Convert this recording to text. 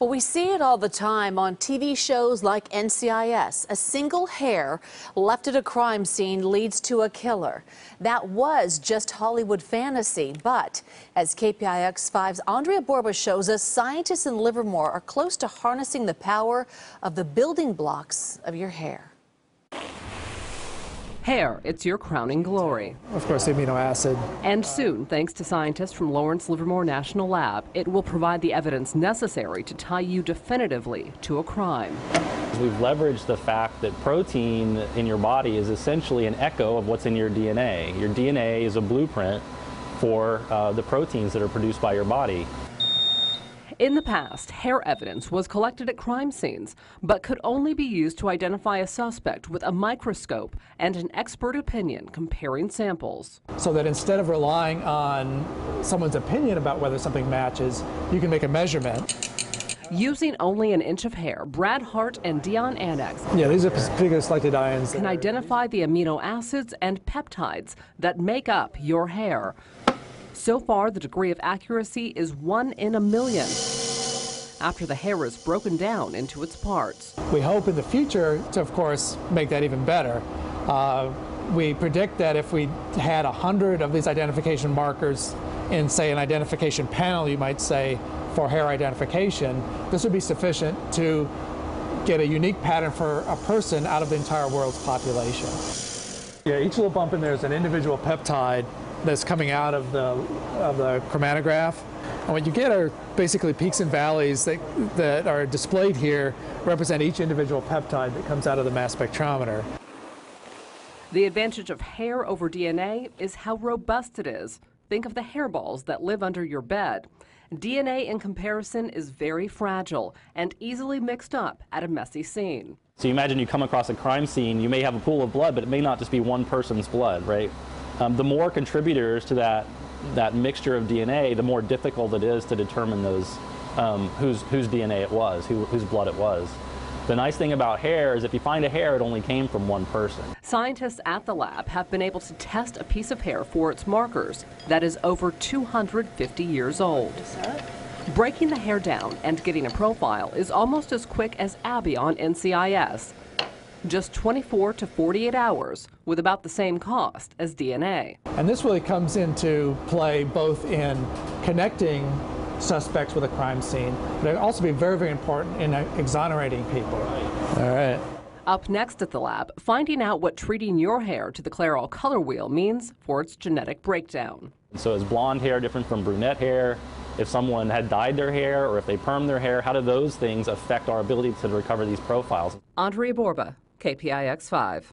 Well, we see it all the time on TV shows like NCIS. A single hair left at a crime scene leads to a killer. That was just Hollywood fantasy, but as KPIX 5's Andria Borba shows us, scientists in Livermore are close to harnessing the power of the building blocks of your hair. Hair, it's your crowning glory. Of course, the amino acid. And soon, thanks to scientists from Lawrence Livermore National Lab, it will provide the evidence necessary to tie you definitively to a crime. We've leveraged the fact that protein in your body is essentially an echo of what's in your DNA. Your DNA is a blueprint for the proteins that are produced by your body. In the past, hair evidence was collected at crime scenes, but could only be used to identify a suspect with a microscope and an expert opinion comparing samples. So that instead of relying on someone's opinion about whether something matches, you can make a measurement. Using only an inch of hair, Brad Hart and Dion Annex These are particular selected ions can identify the amino acids and peptides that make up your hair. So far, the degree of accuracy is 1 in a million after the hair is broken down into its parts. We hope in the future to, of course, make that even better. We predict that if we had 100 of these identification markers in, say, an identification panel, you might say, for hair identification, this would be sufficient to get a unique pattern for a person out of the entire world's population. Yeah, each little bump in there is an individual peptide that's coming out of the chromatograph. And what you get are basically peaks and valleys that are displayed here, represent each individual peptide that comes out of the mass spectrometer. The advantage of hair over DNA is how robust it is. Think of the hairballs that live under your bed. DNA in comparison is very fragile and easily mixed up at a messy scene. So you imagine you come across a crime scene, you may have a pool of blood, but it may not just be one person's blood, right? The more contributors to that mixture of DNA, the more difficult it is to determine those whose DNA it was, whose blood it was. The nice thing about hair is if you find a hair, it only came from one person. Scientists at the lab have been able to test a piece of hair for its markers that is over 250 years old. Breaking the hair down and getting a profile is almost as quick as Abby on NCIS. Just 24 to 48 hours, with about the same cost as DNA. And this really comes into play both in connecting suspects with a crime scene, but it also be very, very important in exonerating people. All right. Up next at the lab, finding out what treating your hair to the Clairol color wheel means for its genetic breakdown. So is blonde hair different from brunette hair? If someone had dyed their hair or if they permed their hair, how do those things affect our ability to recover these profiles? Andria Borba, KPIX 5.